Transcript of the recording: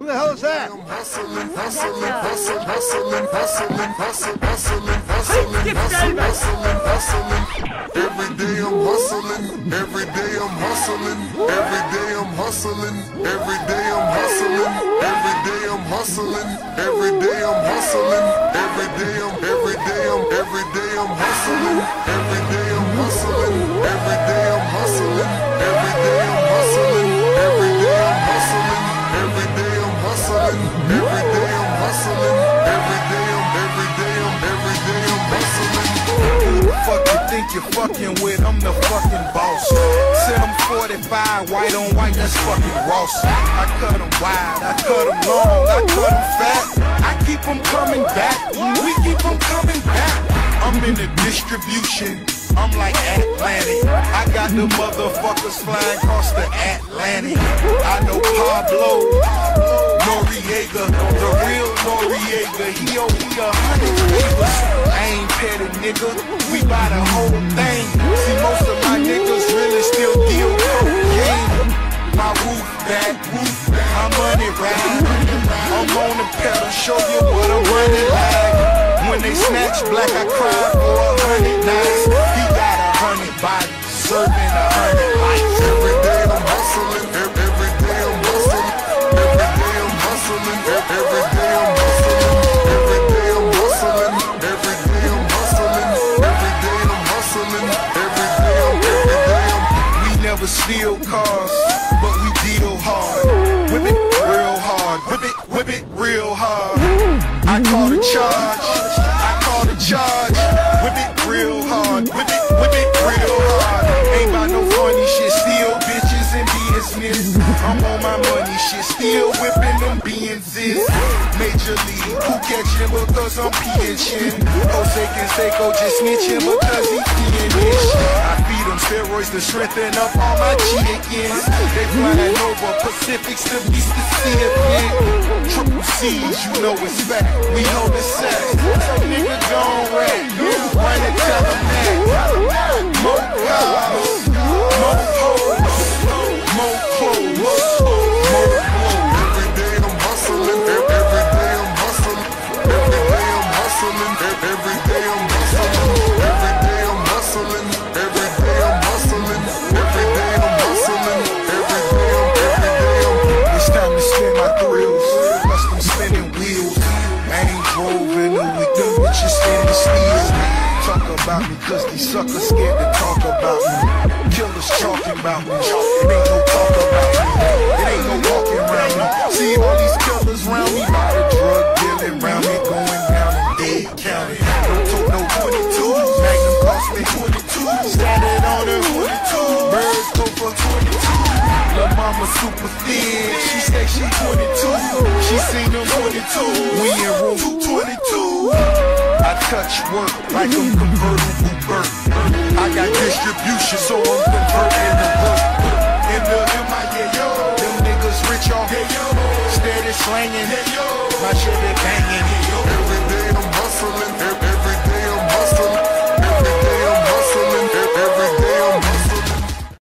the hell is that? I'm hustling, hustling, hustling, hustling, hustling, hustling, hustling, hustling, hustling, hustling, hustling. Every day I'm hustling. Every day I'm hustling. Every day I'm hustling. Every day I'm hustling. Every day I'm hustling. Every day I'm hustling. Every day I'm hustling. Every day I'm hustling. Every day I'm hustling. Every day I'm hustling. Every day I'm hustling. Every day I'm hustling. Every day I'm hustling. Every day I'm hustling. Every day I'm hustling. Who the fuck you think you're fucking with? I'm the fucking boss. Send them 45 white on white, that's fucking Ross. I cut them wide, I cut them long, I cut them fat. I keep them coming back, we keep them coming back. I'm in the distribution, I'm like Atlantic. I got the motherfuckers flying across the Atlantic. I know Pablo Noriega, the real Noriega. He owe me 100 favors. I ain't petty, nigga, we buy the whole thing. See, most of my niggas really still deal cocaine. My roof back, my money ride. I'm on the pedal, show you what I'm running like. When they snatch black, I cry for 100 nights. He got 100 bodies, serving 100 lives. Every day I'm hustling. Every day I'm hustling. Every day I'm hustling. Every day I'm hustling. Every day I'm hustling. Every day I'm hustling. Every day I'm hustling. Every day I'm. We never steal cars, but we deal hard. Whip it real hard. Whip it real hard. I call the charge. Whip it real hard. Whip it real hard. Ain't about no funny shit. Steal bitches and business. I'm on my money shit. Still whipping them Benzes. Major league. Who catching because I'm pitching? Jose Canseco just snitching because he peeing this shit. I feed them steroids to strengthen up all my chickens. They flying over Pacifics to be specific. Triple C's, you know it's back. We hold the sack. Some nigga gon' rap. Run and tell them that. More cars, more hoes, more clothes, more clothes. Every day I'm hustling. Every day I'm hustling. Every day I'm hustling. Every day I'm hustling. Every day I'm hustling. Every day I'm hustling. Every day I'm hustling. Every day I'm. It's time to spin my thrills. Custom spinning wheels. Range Rover in the week. Them bitches standing still. Talk about me cause these suckers scared to talk about me. Killers talking about me. It ain't no talk about me. It ain't no walking around me. See all these killers around me. Lot of drug dealing around me. Going down in Dade County. Don't talk no 22. Magnum cost me 22. Started on the 22. Birds go for 22. Lil' mama super thin. She say she 22. She seen them 22. We in room 22. I touch work like I'm convertible bird. I got distribution, so I'm converting the work. In the MIA, them niggas rich off. Steady slanging, my shit be banging. Every day I'm hustling.